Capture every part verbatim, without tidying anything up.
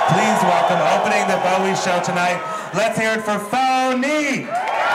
Please welcome, opening the Bowie show tonight, let's hear it for Fauxnique!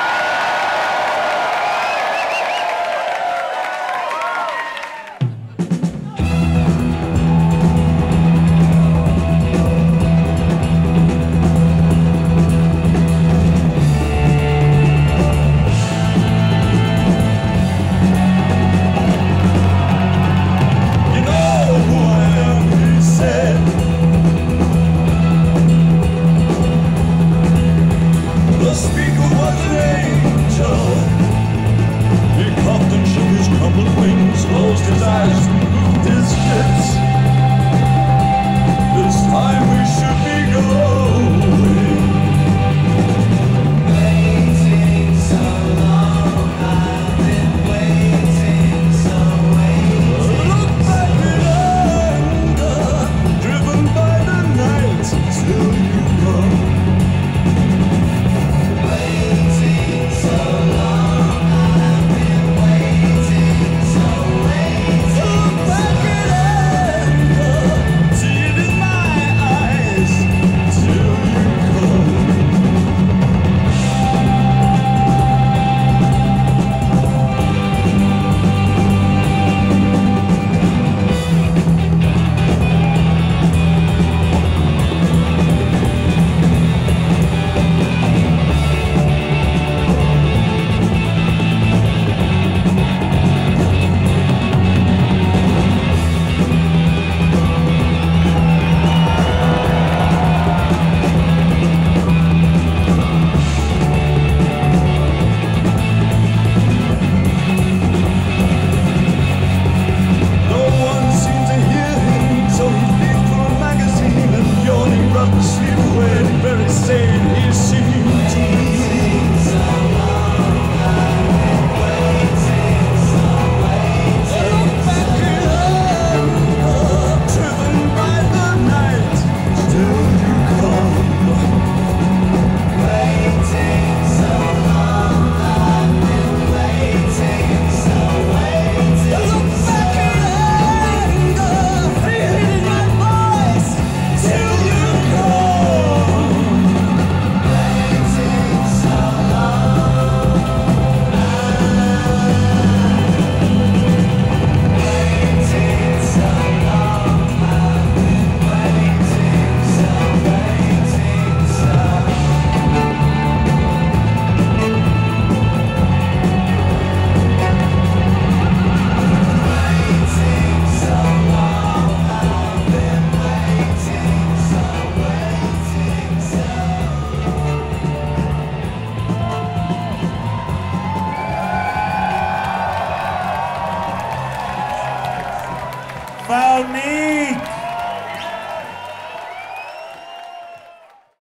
Closed his eyes, moved his lips. This time we should be going. Waiting so long, I've been waiting so waiting. Look back in anger, driven by the night till you come. Waiting so long, I've been waiting so look back at anger, see it in my eyes till you come. Fauxnique!